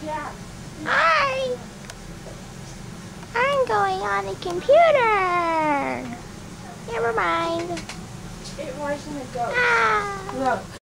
Hi! I'm going on the computer! Never mind. It wasn't a ghost. Ah! Look.